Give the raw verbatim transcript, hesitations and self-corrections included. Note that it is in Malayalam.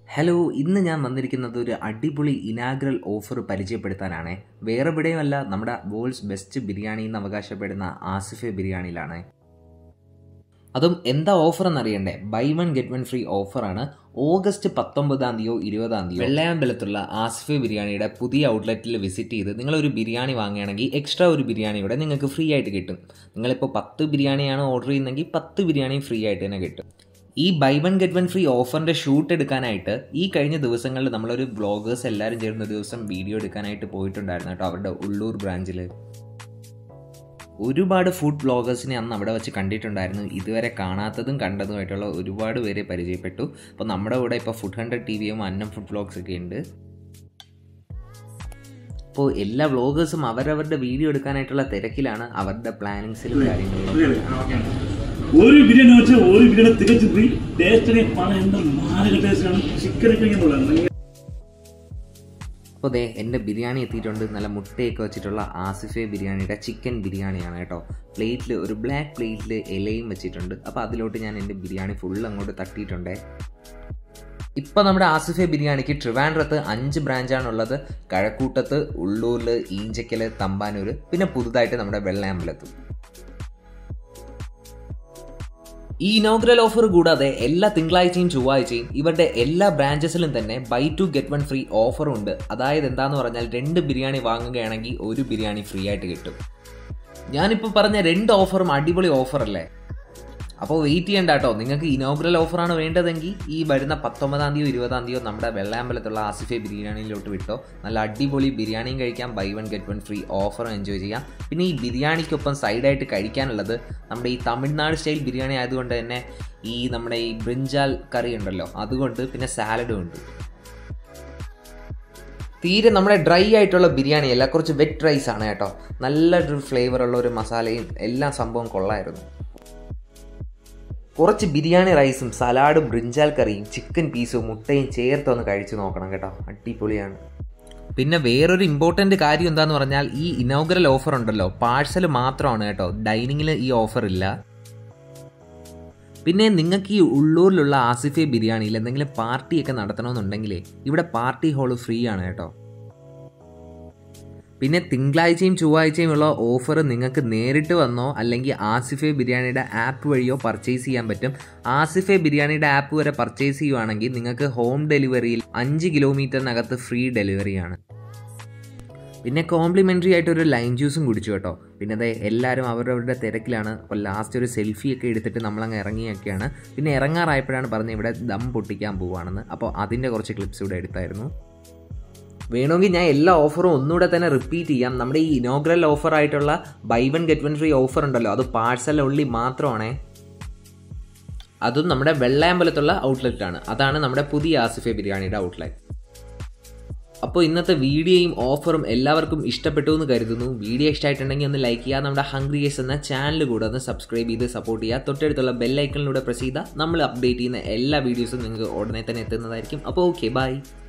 ഹലോ, ഇന്ന് ഞാൻ വന്നിരിക്കുന്നത് ഒരു അടിപൊളി ഇനാഗ്രൽ ഓഫർ പരിചയപ്പെടുത്താനാണ്. വേറെ എവിടെയുമല്ല, നമ്മുടെ വേൾഡ്സ് ബെസ്റ്റ് ബിരിയാണി എന്ന് അവകാശപ്പെടുന്ന ആസിഫെ ബിരിയാണിയിലാണ്. അതും എന്താ ഓഫർ എന്നറിയണ്ടേ? Buy one get one free ഓഫറാണ്. ഓഗസ്റ്റ് പത്തൊമ്പതാം തീയതിയോ ഇരുപതാം തീയതിയോ വെള്ളയാമ്പലത്തുള്ള ആസിഫെ ബിരിയാണിയുടെ പുതിയ ഔട്ട്ലെറ്റിൽ വിസിറ്റ് ചെയ്ത് നിങ്ങളൊരു ബിരിയാണി വാങ്ങുകയാണെങ്കിൽ എക്സ്ട്രാ ഒരു ബിരിയാണിയുടെ നിങ്ങൾക്ക് ഫ്രീ ആയിട്ട് കിട്ടും. നിങ്ങളിപ്പോൾ പത്ത് ബിരിയാണിയാണ് ഓർഡർ ചെയ്യുന്നതെങ്കിൽ പത്ത് ബിരിയാണി ഫ്രീ ആയിട്ട് തന്നെ കിട്ടും. ഈ buy one get one free ഓഫറിൻ്റെ ഷൂട്ട് എടുക്കാനായിട്ട് ഈ കഴിഞ്ഞ ദിവസങ്ങളിൽ നമ്മളൊരു വ്ളോഗേഴ്സ് എല്ലാവരും ചേർന്ന ദിവസം വീഡിയോ എടുക്കാനായിട്ട് പോയിട്ടുണ്ടായിരുന്നു കേട്ടോ, അവരുടെ ഉള്ളൂർ ബ്രാഞ്ചിൽ. ഒരുപാട് ഫുഡ് വ്ളോഗേഴ്സിനെ അന്ന് അവിടെ വെച്ച് കണ്ടിട്ടുണ്ടായിരുന്നു. ഇതുവരെ കാണാത്തതും കണ്ടതുമായിട്ടുള്ള ഒരുപാട് പേരെ പരിചയപ്പെട്ടു. അപ്പോൾ നമ്മുടെ കൂടെ ഇപ്പോൾ ഫുഡ് ഹൺഡ്രഡ് ടി വിയും അന്നം ഫുഡ് വ്ളോഗ്സ് ഒക്കെ ഉണ്ട്. അപ്പോൾ എല്ലാ വ്ളോഗേഴ്സും അവരവരുടെ വീഡിയോ എടുക്കാനായിട്ടുള്ള തിരക്കിലാണ്, അവരുടെ പ്ലാനിങ്സിലും കാര്യങ്ങളിലും. ഒരു ബിരിയാണി വെച്ചാൽ ഒരു ബിരിയാണി തികച്ചു ഫ്രീ. ടേസ്റ്റിനെ പണം എന്താ മാരക ടേസ്റ്റാണ്. ചിക്കനൊക്കെ ഇങ്ങനെയുള്ളത്. അപ്പോൾ ദേ എൻ്റെ ബിരിയാണി എത്തിയിട്ടുണ്ട്. നല്ല മുട്ടയൊക്കെ വെച്ചിട്ടുള്ള ആസിഫെ ബിരിയാണിയുടെ ചിക്കൻ ബിരിയാണിയാണ് കേട്ടോ. പ്ലേറ്റിൽ ഒരു ബ്ലാക്ക് പ്ലേറ്റിൽ ഇലയും വെച്ചിട്ടുണ്ട്. അപ്പോൾ അതിലോട്ട് ഞാൻ എൻ്റെ ബിരിയാണി ഫുൾ അങ്ങോട്ട് തട്ടിയിട്ടുണ്ട്. ഇപ്പോൾ നമ്മുടെ ആസിഫെ ബിരിയാണിക്ക് ട്രിവാൻഡ്രത്ത് അഞ്ച് ബ്രാഞ്ചാണുള്ളത്. കഴക്കൂട്ടത്ത്, ഉള്ളൂരിൽ, ഈഞ്ചക്കൽ, തമ്പാനൂർ, പിന്നെ പുതുതായിട്ട് നമ്മുടെ വെള്ളയാമ്പലത്തും. ഈ ഇനോഗ്രൽ ഓഫർ കൂടാതെ എല്ലാ തിങ്കളാഴ്ചയും ചൊവ്വാഴ്ചയും ഇവരുടെ എല്ലാ ബ്രാഞ്ചസിലും തന്നെ buy two get one free ഓഫറും ഉണ്ട്. അതായത് എന്താന്ന് പറഞ്ഞാൽ രണ്ട് ബിരിയാണി വാങ്ങുകയാണെങ്കിൽ ഒരു ബിരിയാണി ഫ്രീ ആയിട്ട് കിട്ടും. ഞാനിപ്പോൾ പറഞ്ഞ രണ്ട് ഓഫറും അടിപൊളി ഓഫറല്ലേ? അപ്പോൾ വെയിറ്റ് ചെയ്യണ്ട കേട്ടോ. നിങ്ങൾക്ക് ഇനോഗ്രൽ ഓഫറാണ് വേണ്ടതെങ്കിൽ ഈ വരുന്ന പത്തൊമ്പതാം തീയതിയോ ഇരുപതാം തീയതിയോ നമ്മുടെ വെള്ളയാമ്പലത്തുള്ള ആസിഫെ ബിരിയാണിയിലോട്ട് വിട്ടോ. നല്ല അടിപൊളി ബിരിയാണിയും കഴിക്കാം, buy one get one free ഓഫറും എൻജോയ് ചെയ്യാം. പിന്നെ ഈ ബിരിയാണിക്കൊപ്പം സൈഡായിട്ട് കഴിക്കാനുള്ളത് നമ്മുടെ ഈ തമിഴ്നാട് സ്റ്റൈൽ ബിരിയാണി ആയതുകൊണ്ട് തന്നെ ഈ നമ്മുടെ ഈ ബ്രിഞ്ചാൽ കറി ഉണ്ടല്ലോ, അതുകൊണ്ട് പിന്നെ സാലഡും ഉണ്ട്. തീരെ നമ്മുടെ ഡ്രൈ ആയിട്ടുള്ള ബിരിയാണിയല്ല, കുറച്ച് വെറ്റ് റൈസ് ആണ് കേട്ടോ. നല്ലൊരു ഫ്ലേവറുള്ള ഒരു മസാലയും എല്ലാം സംഭവം കൊള്ളായിരുന്നു. കുറച്ച് ബിരിയാണി റൈസും സലാഡും ബ്രിഞ്ചാൽ കറിയും ചിക്കൻ പീസും മുട്ടയും ചേർത്തൊന്ന് കഴിച്ചു നോക്കണം കേട്ടോ, അടിപൊളിയാണ്. പിന്നെ വേറൊരു ഇമ്പോർട്ടൻ്റ് കാര്യം എന്താന്ന് പറഞ്ഞാൽ ഈ ഇനോഗ്രൽ ഓഫർ ഉണ്ടല്ലോ, പാഴ്സൽ മാത്രമാണ് കേട്ടോ, ഡൈനിങ്ങിൽ ഈ ഓഫർ ഇല്ല. പിന്നെ നിങ്ങൾക്ക് ഈ ഉള്ളൂരിലുള്ള ആസിഫെ ബിരിയാണിയിൽ എന്തെങ്കിലും പാർട്ടിയൊക്കെ നടത്തണമെന്നുണ്ടെങ്കിലേ ഇവിടെ പാർട്ടി ഹോള് ഫ്രീ ആണ് കേട്ടോ. പിന്നെ തിങ്കളാഴ്ചയും ചൊവ്വാഴ്ചയും ഉള്ള ഓഫർ നിങ്ങൾക്ക് നേരിട്ട് വന്നോ അല്ലെങ്കിൽ ആസിഫെ ബിരിയാണിയുടെ ആപ്പ് വഴിയോ പർച്ചേസ് ചെയ്യാൻ പറ്റും. ആസിഫെ ബിരിയാണിയുടെ ആപ്പ് വരെ പർച്ചേസ് ചെയ്യുവാണെങ്കിൽ നിങ്ങൾക്ക് ഹോം ഡെലിവറിയിൽ അഞ്ച് കിലോമീറ്ററിനകത്ത് ഫ്രീ ഡെലിവറിയാണ്. പിന്നെ കോംപ്ലിമെൻ്ററി ആയിട്ടൊരു ലൈം ജ്യൂസും കുടിച്ചു കേട്ടോ. പിന്നെ അതെ എല്ലാവരും അവരവരുടെ തിരക്കിലാണ്. അപ്പോൾ ലാസ്റ്റ് ഒരു സെൽഫിയൊക്കെ എടുത്തിട്ട് നമ്മളങ്ങ് ഇറങ്ങിയൊക്കെയാണ്. പിന്നെ ഇറങ്ങാറായപ്പോഴാണ് പറഞ്ഞത് ഇവിടെ ദം പൊട്ടിക്കാൻ പോവുകയാണെന്ന്. അപ്പോൾ അതിൻ്റെ കുറച്ച് ക്ലിപ്സ് ഇവിടെ എടുത്തായിരുന്നു. വേണമെങ്കിൽ ഞാൻ എല്ലാ ഓഫറും ഒന്നുകൂടെ തന്നെ റിപ്പീറ്റ് ചെയ്യാം. നമ്മുടെ ഈ ഇനോഗ്രൽ ഓഫർ ആയിട്ടുള്ള buy one get one free offer ഉണ്ടല്ലോ, അത് പാഴ്സൽ ഉള്ളി മാത്രമാണേ. അതും നമ്മുടെ വെള്ളയാമ്പലത്തുള്ള ഔട്ട്ലെറ്റാണ്. അതാണ് നമ്മുടെ പുതിയ ആസിഫെ ബിരിയാണിയുടെ ഔട്ട്ലെറ്റ്. അപ്പോൾ ഇന്നത്തെ വീഡിയോയും ഓഫറും എല്ലാവർക്കും ഇഷ്ടപ്പെട്ടു എന്ന് കരുതുന്നു. വീഡിയോ ഇഷ്ടമായിട്ടുണ്ടെങ്കിൽ ഒന്ന് ലൈക്ക് ചെയ്യുക. നമ്മുടെ ഹംഗ്രി ഗെയ്സ് എന്ന ചാനൽ കൂടെ ഒന്ന് സബ്സ്ക്രൈബ് ചെയ്ത് സപ്പോർട്ട് ചെയ്യുക. തൊട്ടടുത്തുള്ള ബെൽ ഐക്കണിലൂടെ പ്രസ് ചെയ്താൽ നമ്മൾ അപ്ഡേറ്റ് ചെയ്യുന്ന എല്ലാ വീഡിയോസും നിങ്ങൾക്ക് ഉടനെ തന്നെ എത്തുന്നതായിരിക്കും. അപ്പോൾ ഓക്കെ, ബൈ.